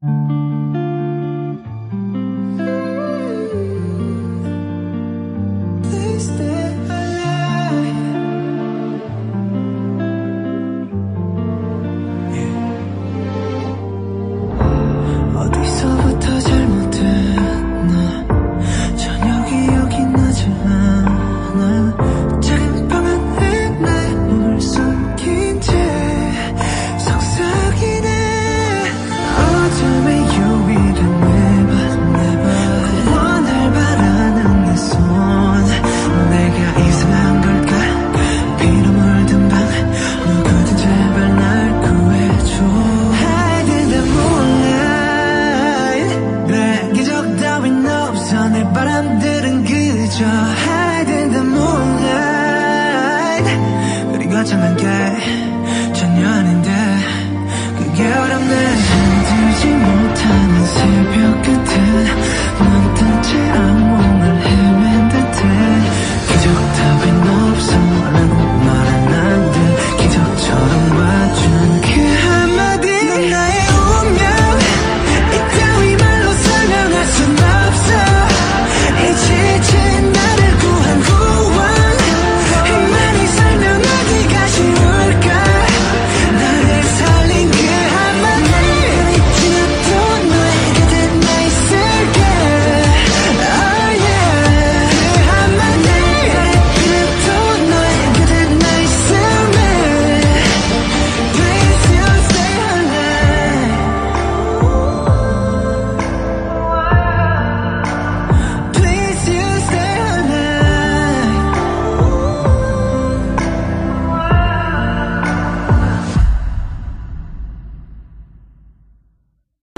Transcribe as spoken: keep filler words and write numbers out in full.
어디서부터 잘못됐나 전혀 기억이 나지 않아. 작은 방 안에 내 몸을 숨긴 채 속삭이네. 어둠의 유일한 내맘 구원을 바라는 내 손. 내가 이상한 걸까? 피로 물든 방 누구든 제발 날 구해줘. Hide in the moonlight. 그래 기적 따윈 없어. 내 바람들은 그저 Hide in the moonlight. 우리 거창한 게